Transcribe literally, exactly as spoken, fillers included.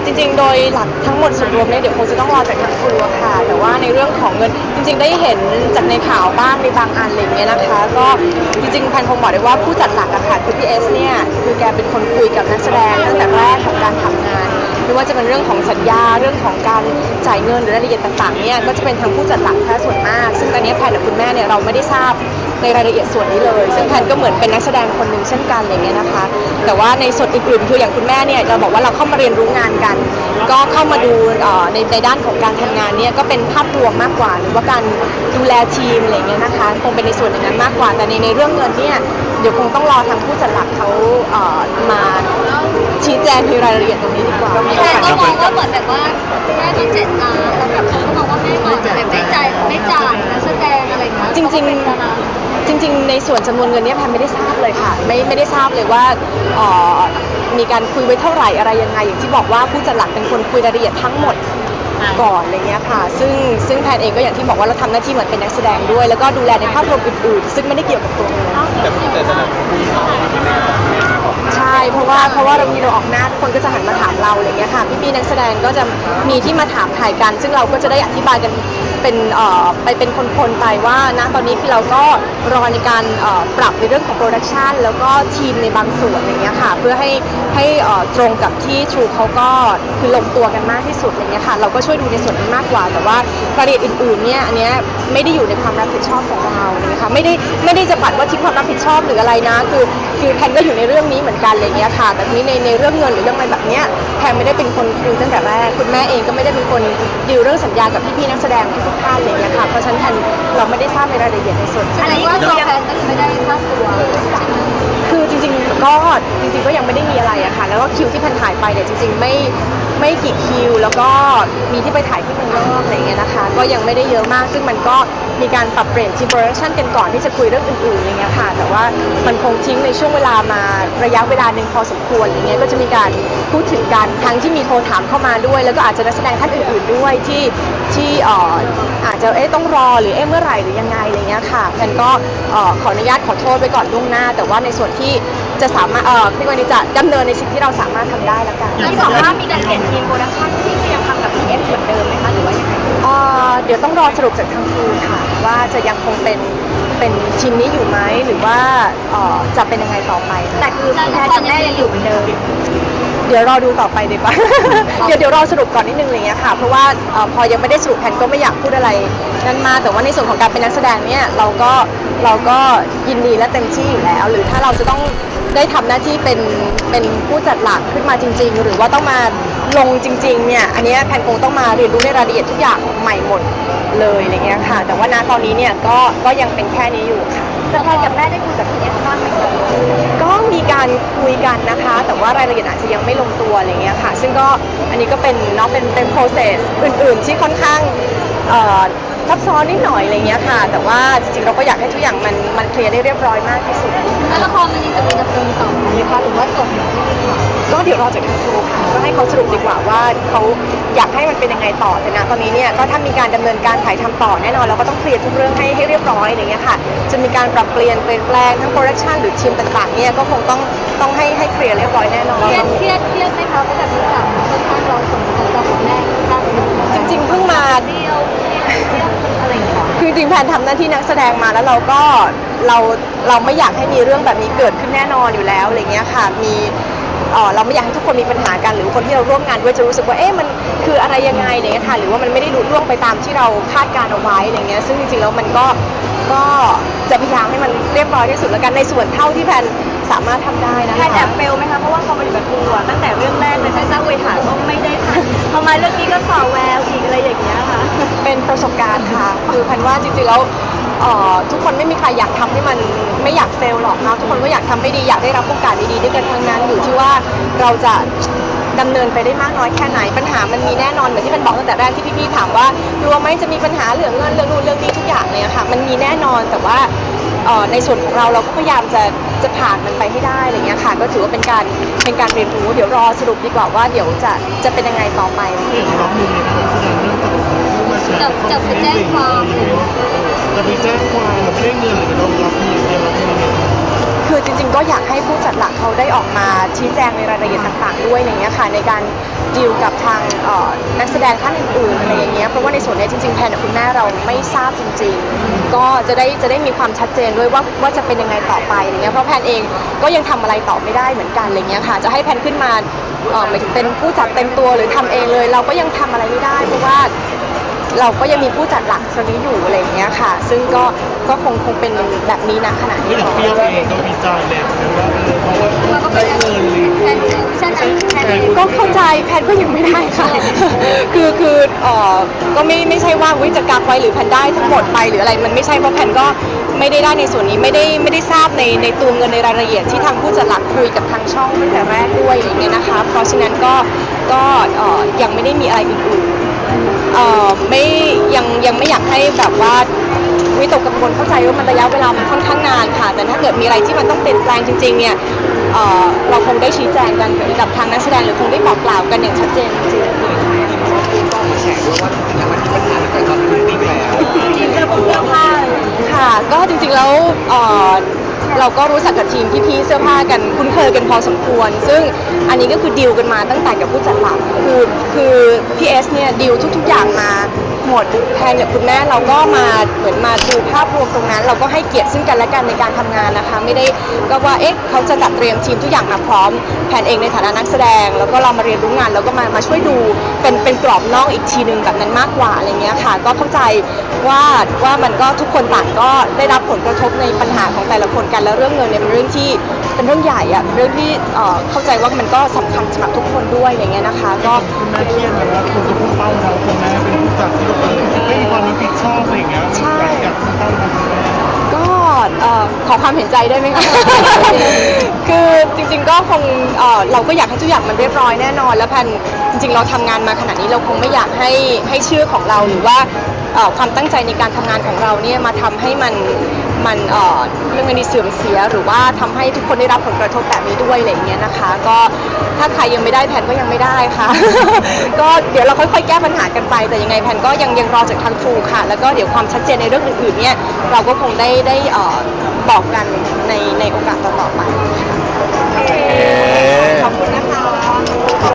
จริงๆโดยหลักทั้งหมดส่วนรวมเนี่ยเดี๋ยวคงจะต้องรอจากทางครัวค่ะแต่ว่าในเรื่องของเงินจริงๆได้เห็นจากในข่าวบ้างในบางอันอะไรเงี้ยนะคะก็จริงๆแพนคงบอกได้ว่าผู้จัดหลักอะค่ะคือพี่เอสเนี่ยคือแกเป็นคนคุยกับนักแสดงตั้งแต่แรกของการทำงานไม่ว่าจะเป็นเรื่องของสัญญาเรื่องของการจ่ายเงินหรือรายละเอียดต่างๆเนี่ยก็จะเป็นทางผู้จัดหลักแค่ส่วนมากซึ่งตอนนี้แพนกับคุณแม่เนี่ยเราไม่ได้ทราบในรายละเอียดส่วนนี้เลยซึ่งแพนก็เหมือนเป็นนักแสดงคนหนึ่งเช่นกันอะไรเงี้ยนะคะแต่ว่าในส่วนอื่นๆคืออย่างคุณแม่เนี่ยจะบอกว่าเราเข้ามาเรียนรู้งานกันก็เข้ามาดูในในด้านของการทำงานเนี่ยก็เป็นภาพรวมมากกว่าหรือว่าการดูแลทีมอะไรเงี้ยนะคะคงเป็นในส่วนอย่างนั้นมากกว่าแต่ในในเรื่องเงินเนี่ยเดี๋ยวคงต้องรอทางผู้จัดหลักเขามาชี้แจงในรายละเอียดตรงนี้ดีกว่าแต่ก็มองว่าเหมือนแบบว่าแม่ต้องเจ็ดล้านแล้วแบบเขาก็มองว่าแม่เหมือนแบบไม่จ่ายไม่จ่ายนักแสดงอะไรเงี้ยจริงๆจริงๆในส่วนจำนวนเงินเนี่ยแพนไม่ได้ทราบเลยค่ะไม่ไม่ได้ทราบเลยว่ามีการคุยไว้เท่าไหร่อะไรยังไงอย่างที่บอกว่าผู้จัดหลักเป็นคนคุยรายละเอียดทั้งหมดก่อนอะไรเงี้ยค่ะซึ่งซึ่งแพนเองก็อย่างที่บอกว่าเราทำหน้าที่เหมือนเป็นนักแสดงด้วยแล้วก็ดูแลในภาพรวมอื่นๆซึ่งไม่ได้เกี่ยวกับตัวเงินใช่เพราะว่าเพราะว่าเรามีเราออกหน้าทุกคนก็จะหันมาถามเราอะไรเงี้ยค่ะพี่ๆนักแสดงก็จะมีที่มาถามถ่ายกันซึ่งเราก็จะได้อธิบายกันเป็นเอ่อไปเป็นคนๆไปว่านะตอนนี้คือเราก็รอในการเอ่อปรับในเรื่องของโปรดักชันแล้วก็ทีมในบางส่วนอะไรเงี้ยค่ะเพื่อให้ให้เอ่อตรงกับที่ True เขาก็คือลงตัวกันมากที่สุดอะไรเงี้ยค่ะเราก็ช่วยดูในส่วนนี้มากกว่าแต่ว่ารายละเอียดอื่นๆเนี่ยอันเนี้ยไม่ได้อยู่ในความรับผิดชอบของเราเลยค่ะไม่ได้ไม่ได้จะปัดว่าทิ้งความรับผิดชอบหรืออะไรนะคือคือแพนก็อยู่ในเรื่องนี้เหมือนกันอะไรเงี้ยค่ะแต่ทีนี้ในในเรื่องเงินหรือเรื่องอะไรแบบเนี้ยแพนไม่ได้เป็นคนดิวตั้งแต่แรกคุณแม่เองก็ไม่ได้เป็นคนดิวเรื่องสัญญากับพี่ๆนักแสดงทุกท่านอะไรเงี้ยค่ะเพราะฉะนั้นแพนเราไม่ได้ทราบในรายละเอียดในส่วนอันนี้ว่าตัวแพนก็ไม่ได้ค่าตัวคือจริงๆก็จริงๆก็ยังไม่ได้มีอะไรอะค่ะแล้วก็คิวที่แพนถ่ายไปเนี่ยจริงๆไม่ไม่กี่คิวแล้วก็มีที่ไปถ่ายที่เมืองนอกอะไรเงี้ยนะคะก็ยังไม่ได้เยอะมากซึ่งมันก็มีการปรับเปลี่ยนทีมโปรดักชันกันก่อนที่จะคุยเรื่องอื่นๆอะไรเงี้ยค่ะแต่ว่ามันคงทิ้งในช่วงเวลามาระยะเวลาหนึ่งพอสมควรอะไรเงี้ยก็จะมีการพูดถึงกันทั้งที่มีโทรถามเข้ามาด้วยแล้วก็อาจจะนักแสดงท่านอื่นๆด้วยที่ที่เอ่ออาจจะเอ๊ะต้องรอหรือเอ๊ะเมื่อไหร่หรือยังไงอะไรเงี้ยค่ะแพนก็เอ่อขออนุญาตขอโทษไปก่อนล่วงหน้าแต่ว่าในส่วนที่จะสามารถเอ่อพี่วันนี้จะดำเนินในสิ่งที่เราสามารถทำได้แล้วกันที่บอกว่ามีการเปลี่ยนทีมโปรดักชั่นที่ยังทำกับ พี เอส เหมือนเดิมไหมคะหรือว่ายังไงเอ่อเดี๋ยวต้องรอสรุปจากทางครูค่ะว่าจะยังคงเป็นเป็นทีมนี้อยู่ไหมหรือว่าเอ่อจะเป็นยังไงต่อไปแต่คือแพนกับแม่ยังอยู่เหมือนเดิมเดี๋ยวรอดูต่อไปดีกว่า เดี๋ยวเดี๋ยวรอสรุปก่อนนิดนึงอะไรเงี้ยค่ะเพราะว่าพอยังไม่ได้สรุปแพนก็ไม่อยากพูดอะไรนั่นมาแต่ว่าในส่วนของการเป็นนักแสดงเนี่ยเราก็เราก็ยินดีและเต็มที่อยู่แล้วหรือถ้าเราจะต้องได้ทำหน้าที่เป็นเป็นผู้จัดหลักขึ้นมาจริงๆหรือว่าต้องมาลงจริงๆเนี่ยอันนี้แพนคงต้องมาเรียนรู้ในรายละเอียดทุกอย่างใหม่หมดเลยอะไรเงี้ยค่ะแต่ว่าณตอนนี้เนี่ยก็ก็ยังเป็นแค่นี้อยู่ค่ะแต่แพนกับแม่ได้คุยกับพี่เอสบ้างไหมคะก็มีการคุยกันนะคะแต่ว่ารายละเอียดอาจจะยังไม่ลงตัวอะไรเงี้ยค่ะซึ่งก็อันนี้ก็เป็นเนาะเป็นเป็น process อื่นๆที่ค่อนข้างซับซ้อนนิดหน่อยอะไรเงี้ยค่ะแต่ว่าจริงๆเราก็อยากให้ทุกอย่างมันมันเคลียร์ได้เรียบร้อยมากที่สุดแล้วละครมันยังจะมีดำเนินต่อไหมคะหรือว่าจบอย่างที่ค่ะก็เดี๋ยวรอจากทางครูค่ะก็ให้เขาสรุปดีกว่าว่าเขาอยากให้มันเป็นยังไงต่อแต่นะตอนนี้เนี่ยก็ถ้ามีการดำเนินการถ่ายทำต่อแน่นอนเราก็ต้องเคลียร์ทุกเรื่องให้ให้เรียบร้อยอะไรเงี้ยค่ะจะมีการปรับเปลี่ยนเปลี่ยนแปลงทั้งโปรดักชันหรือทีมต่างๆเนี่ยก็คงต้องต้องให้ให้เคลียร์เรียบร้อยแน่นอนเครียดเครียดเครียดไหมคะเพราะแบบนี้ค่ะค่อนข้างรอส่งของเราของแม่ค่อนข้างจริงๆเพิ่งมาเดียวอะไรอย่างเงี้ยคือจริงแพนทำหน้าที่นักแสดงมาแล้วเราก็เราเราไม่อยากให้มีเรื่องแบบนี้เกิดขึ้นแน่นอนอยู่แล้วอะไรเงี้ยค่ะมีเออเราไม่อยากให้ทุกคนมีปัญหากันหรือคนที่เราร่วมงานด้วยจะรู้สึกว่าเอ๊ะมันคืออะไรยังไงอะไรเงี้ยค่ะหรือว่ามันไม่ได้ลุล่วงไปตามที่เราคาดการเอาไว้อะไรเงี้ยซึ่งจริงๆแล้วมันก็ก็จะพยายามให้มันเรียบร้อยที่สุดแล้วกันในส่วนเท่าที่แพนสามารถทำได้นะคะแพนแอบเฟลไหมคะเพราะว่าพอมาอยู่กับครูตั้งแต่เรื่องแรกเลยทั้งเจ้าเวหาก็ไม่ได้ค่ะพอมาเรื่องนี้ก็สาวแววอีกอะไรอย่างเงี้ยค่ะเป็นประสบการณ์ค่ะคือแพนว่าจริงๆแล้วทุกคนไม่มีใครอยากทำให้มันไม่อยากเฟลหรอกนะทุกคนก็อยากทำไม่ดีอยากได้รับโอกาสดีๆด้วยกันทั้งนั้นอยู่ที่ว่าเราจะดำเนินไปได้มากน้อยแค่ไหนปัญหามันมีแน่นอนเหมือนที่แพนบอกตั้งแต่แรกที่พี่ๆถามว่ากลัวไหมจะมีปัญหาเรื่องเงินเรื่องนู่นเรื่องนี้ทุกอย่างเลยค่ะมันมีแน่นอนแต่ว่าในส่วนของเราเราก็พยายามจะจะผ่านมันไปให้ได้อะไรเงี้ยค่ะก็ถือว่าเป็นการเป็นการเรียนรู้เดี๋ยวรอสรุปดีกว่าว่าเดี๋ยวจะจะเป็นยังไงต่อไปจะจะไปแจ้งความจะไปแจ้งความเราไม่ได้เงินหรือจะโดนรับผิดเรียนรับผิดคืคือจริงๆก็อยากให้ผู้จัดหลักเขาได้ออกมาชี้แจงในรายละเอียดต่างๆด้วยอย่างเงี้ยค่ะในการดีลกับทางนักแสดงท่านอื่นๆอะไรอย่างเงี้ยเพราะว่าในส่วนนี้จริงๆแพนกับคุณแม่เราไม่ทราบจริงๆก็จะได้จะได้มีความชัดเจนด้วยว่าว่าจะเป็นยังไงต่อไปอย่างเงี้ยเพราะแพนเองก็ยังทำอะไรต่อไม่ได้เหมือนกันอะไรเงี้ยค่ะจะให้แพนขึ้นมาหมายถึงเป็นผู้จัดเต็มตัวหรือทำเองเลยเราก็ยังทำอะไรไม่ได้เพราะว่าเราก็ยังมีผู้จัดหลักตรงนี้อยู่อะไรอย่างเงี้ยค่ะซึ่งก็ก็คงคงเป็นแบบนี้นะขณะนี้อย่างเปรี้ยวเองก็วิจารณ์เลยว่าเออเพราะว่าได้เงินเลยแทนใช่ไหมแทนก็เข้าใจแพนก็ยังไม่ได้ค่ะ คือคือเอ่อก็ไม่ไม่ใช่ว่าวิจะกักไว้หรือแพนได้ทั้งหมดไปหรืออะไรมันไม่ใช่เพราะแพนก็ไม่ได้ได้ในส่วนนี้ไม่ได้ไม่ได้ทราบในในตัวเงินในรายละเอียดที่ทางผู้จัดหลักคุยกับทางช่องตั้งแต่แรกด้วยอย่างเงี้ยนะคะเพราะฉะนั้นก็ก็เอ่อยังไม่ได้มีอะไรอื่นๆเอ่อไม่ยังยังไม่อยากให้แบบว่าวิตกกังวลเข้าใจว่ามันระยะเวลามันค่อนข้างนานค่ะแต่ถ้าเกิดมีอะไรที่มันต้องเปลี่ยนแปลงจริงๆเนี่ยเอ่อเราคงได้ชี้แจงกันกับทางนักแสดงหรือคงได้บอกกล่าวกันอย่างชัดเจนจริงๆแฉด้วยว่าจะมันมีปัญหาเกี่ยวกับพื้นที่แล้วทีมเสื้อผงเสื้อผ้าค่ะก็จริงๆแล้วเอ่อเราก็รู้จักกับทีมพี่ๆเสื้อผ้ากันคุ้นเคยกันพอสมควรซึ่งอันนี้ก็คือดีลกันมาตั้งแต่กับผู้จัดหลักคือคือพี่เอสเนี่ยดีลทุกๆอย่างมาหมดแทนกับคุณแม่เราก็มาเหมือนมาดูภาพรวมตรงนั้นเราก็ให้เกียรติซึ่งกันและกันในการทำงานนะคะไม่ได้ก็ว่าเอ๊ะเขาจะจัดเตรียมทีมทุกอย่างมาพร้อมแทนเองในฐานะนักแสดงแล้วก็เรามาเรียนรู้งานแล้วก็มามาช่วยดูเป็นเป็นกรอบนอกอีกทีนึงแบบนั้นมากกว่าอะไรเงี้ยค่ะก็เข้าใจว่าว่ามันก็ทุกคนต่างก็ได้รับผลกระทบในปัญหาของแต่ละคนกันแล้วเรื่องเงินเนี่ยเป็นเรื่องที่เป็นเรื่องใหญ่อะเรื่องที่เอ่อเข้าใจว่ามันก็สำคัญสำหรับทุกคนด้วยอย่างเงี้ยนะคะก็คุณแม่เครียดไหมว่าคุณจะพุ่งเป้าเราคุณแม่เป็นผู้จัดที่แบบไม่มีความรับผิดชอบอะไรอย่างเงี้ยอยากพุ่งเป้าเราคุณแม่ก็เอ่อขอความเห็นใจได้ไหมคะ คือจริงๆก็คงเอ่อเราก็อยากให้ทุกอย่างมันเรียบร้อยแน่นอนแล้วแพนจริงๆเราทำงานมาขนาดนี้เราคงไม่อยากให้ให้ชื่อของเราหรือว่าเอ่อความตั้งใจในการทำงานของเราเนี่ยมาทำให้มันมันเอ่อเรื่องนี้เสื่อมเสียหรือว่าทำให้ทุกคนได้รับผลกระทบแบบนี้ด้วยอะไรอย่างเงี้ยนะคะก็ถ้าใครยังไม่ได้แพนก็ยังไม่ได้ค่ะ ก็เดี๋ยวเราค่อยๆแก้ปัญหากันไปแต่ยังไงแพนก็ยังยังรอจากทางครูค่ะแล้วก็เดี๋ยวความชัดเจนในเรื่องอื่นๆเนี่ยเราก็คงได้ได้เอ่อบอกกันในในโอกาสต่อๆไปค่ะ